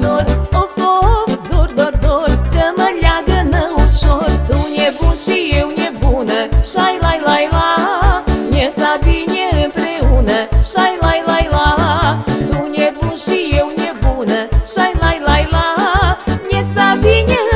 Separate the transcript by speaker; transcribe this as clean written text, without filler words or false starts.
Speaker 1: dor, of, of, dor, dor, dor, că mă leagă-nă ușor. Tu nebun și eu nebună, șai, lai, lai, la, ne sta bine împreună, șai, lai, lai, la. Tu nebun și eu nebună, șai, lai, lai, la, ne sta bine